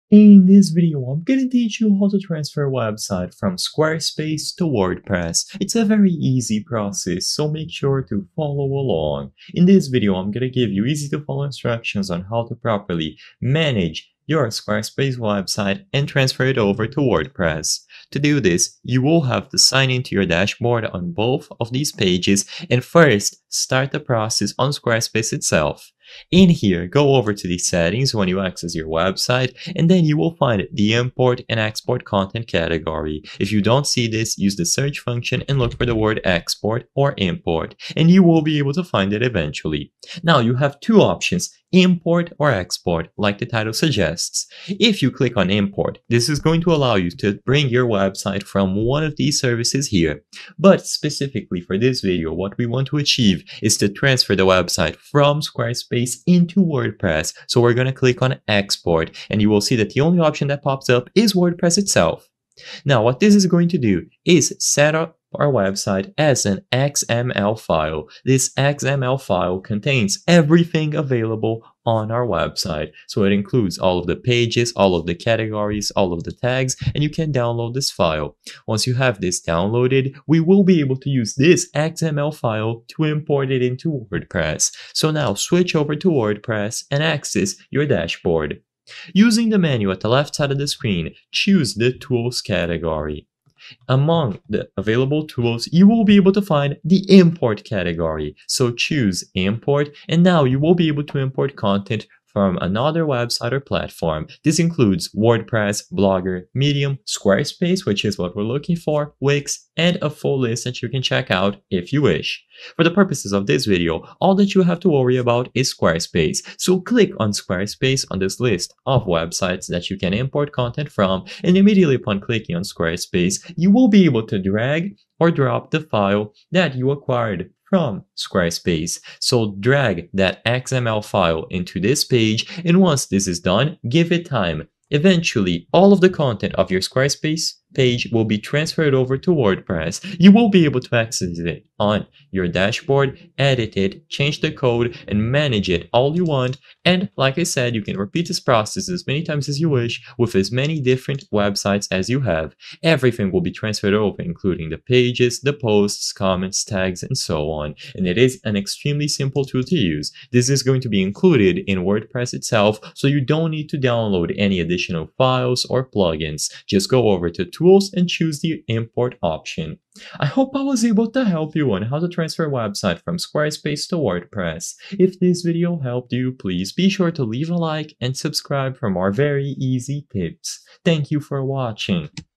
In this video, I'm gonna teach you how to transfer a website from Squarespace to WordPress. It's a very easy process, so make sure to follow along. In this video, I'm gonna give you easy to follow instructions on how to properly manage your Squarespace website and transfer it over to WordPress. To do this, you will have to sign into your dashboard on both of these pages and first start the process on Squarespace itself. In here, go over to the settings when you access your website, and then you will find the import and export content category. If you don't see this, use the search function and look for the word export or import, and you will be able to find it eventually. Now you have two options, import or export, like the title suggests. If you click on import, this is going to allow you to bring your website from one of these services here. But specifically for this video, what we want to achieve is to transfer the website from Squarespace into WordPress. So we're going to click on export, and you will see that the only option that pops up is WordPress itself. Now what this is going to do is set up our website as an XML file. This XML file contains everything available on our website. So it includes all of the pages, all of the categories, all of the tags, and you can download this file. Once you have this downloaded, we will be able to use this XML file to import it into WordPress. So now switch over to WordPress and access your dashboard. Using the menu at the left side of the screen, choose the Tools category. Among the available tools, you will be able to find the import category. So choose import, and now you will be able to import content from another website or platform. This includes WordPress, Blogger, Medium, Squarespace, which is what we're looking for, Wix, and a full list that you can check out if you wish. For the purposes of this video, all that you have to worry about is Squarespace. So click on Squarespace on this list of websites that you can import content from, and immediately upon clicking on Squarespace, you will be able to drag or drop the file that you acquired from Squarespace. So drag that XML file into this page, and once this is done, give it time. Eventually, all of the content of your Squarespace page will be transferred over to WordPress. You will be able to access it on your dashboard, edit it, change the code, and manage it all you want. And like I said, you can repeat this process as many times as you wish with as many different websites as you have. Everything will be transferred over, including the pages, the posts, comments, tags, and so on. And it is an extremely simple tool to use. This is going to be included in WordPress itself, so you don't need to download any additional files or plugins. Just go over to Tools and choose the import option. I hope I was able to help you on how to transfer a website from Squarespace to WordPress. If this video helped you, please be sure to leave a like and subscribe for more very easy tips. Thank you for watching.